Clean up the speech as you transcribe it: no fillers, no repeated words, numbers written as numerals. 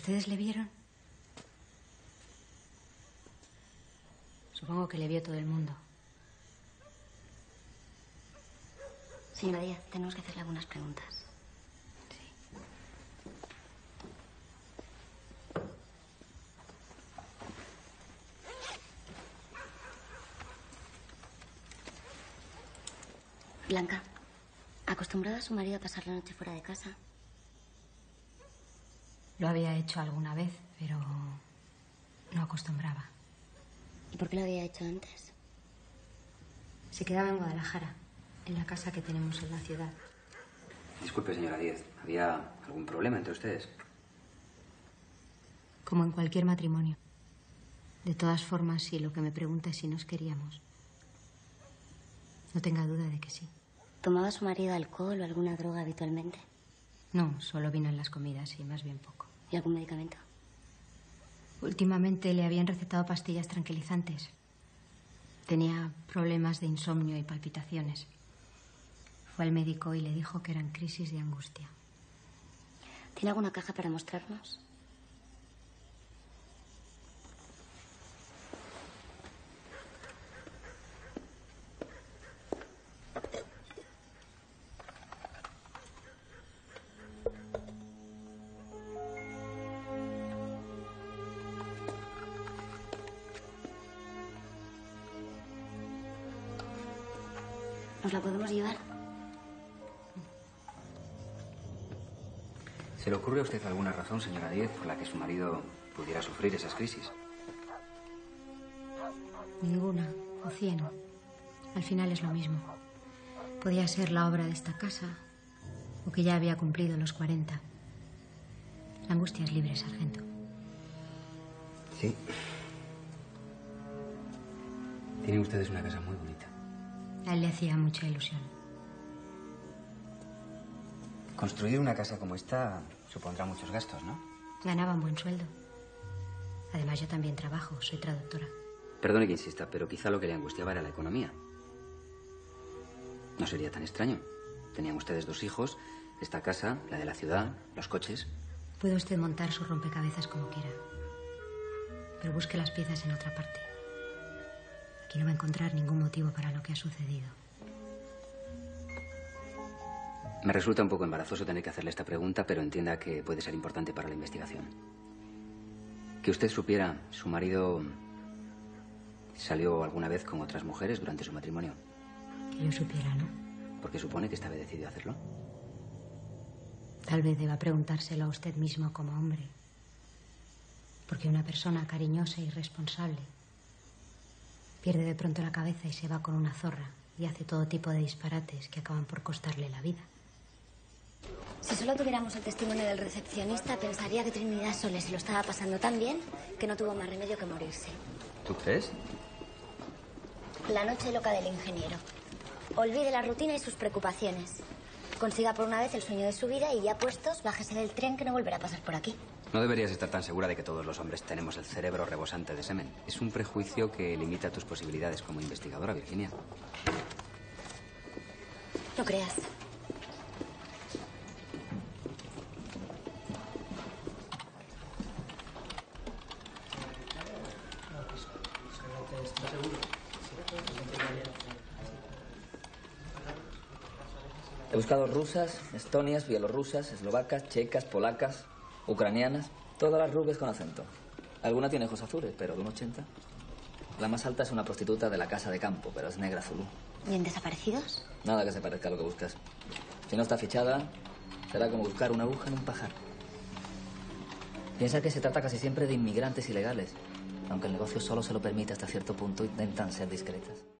¿Ustedes le vieron? Supongo que le vio todo el mundo. Señora Díaz, tenemos que hacerle algunas preguntas. Sí. Blanca, ¿acostumbraba a su marido a pasar la noche fuera de casa? Lo había hecho alguna vez, pero no acostumbraba. ¿Y por qué lo había hecho antes? Se quedaba en Guadalajara, en la casa que tenemos en la ciudad. Disculpe, señora Díez, ¿había algún problema entre ustedes? Como en cualquier matrimonio. De todas formas, si lo que me pregunta es si nos queríamos, no tenga duda de que sí. ¿Tomaba su marido alcohol o alguna droga habitualmente? No, solo vino en las comidas y más bien poco. ¿Y algún medicamento? Últimamente le habían recetado pastillas tranquilizantes. Tenía problemas de insomnio y palpitaciones. Fue al médico y le dijo que eran crisis de angustia. ¿Tiene alguna caja para mostrarnos? ¿Nos la podemos llevar? ¿Se le ocurre a usted alguna razón, señora Díez, por la que su marido pudiera sufrir esas crisis? Ninguna, o 100. Al final es lo mismo. Podía ser la obra de esta casa, o que ya había cumplido los 40. La angustia es libre, sargento. Sí. Tienen ustedes una casa muy bonita. A él le hacía mucha ilusión. Construir una casa como esta supondrá muchos gastos, ¿no? Ganaba un buen sueldo. Además, yo también trabajo, soy traductora. Perdone que insista, pero quizá lo que le angustiaba era la economía. No sería tan extraño. Tenían ustedes 2 hijos, esta casa, la de la ciudad, los coches. Puede usted montar su rompecabezas como quiera, pero busque las piezas en otra parte. Aquí no va a encontrar ningún motivo para lo que ha sucedido. Me resulta un poco embarazoso tener que hacerle esta pregunta, pero entienda que puede ser importante para la investigación. Que usted supiera, su marido salió alguna vez con otras mujeres durante su matrimonio. Que yo supiera, ¿no? ¿Por qué supone que esta vez decidió hacerlo? Tal vez deba preguntárselo a usted mismo como hombre. Porque una persona cariñosa y responsable pierde de pronto la cabeza y se va con una zorra y hace todo tipo de disparates que acaban por costarle la vida. Si solo tuviéramos el testimonio del recepcionista, pensaría que Trinidad Sole se lo estaba pasando tan bien que no tuvo más remedio que morirse. ¿Tú crees? La noche loca del ingeniero. Olvide la rutina y sus preocupaciones. Consiga por una vez el sueño de su vida y ya puestos, bájese del tren que no volverá a pasar por aquí. No deberías estar tan segura de que todos los hombres tenemos el cerebro rebosante de semen. Es un prejuicio que limita tus posibilidades como investigadora, Virginia. No creas. He buscado rusas, estonias, bielorrusas, eslovacas, checas, polacas, ucranianas, todas las rubias con acento. Alguna tiene ojos azules, pero de un 80. La más alta es una prostituta de la casa de campo, pero es negra zulú. ¿Y en desaparecidos? Nada que se parezca a lo que buscas. Si no está fichada, será como buscar una aguja en un pajar. Piensa que se trata casi siempre de inmigrantes ilegales. Aunque el negocio solo se lo permite hasta cierto punto, intentan ser discretas.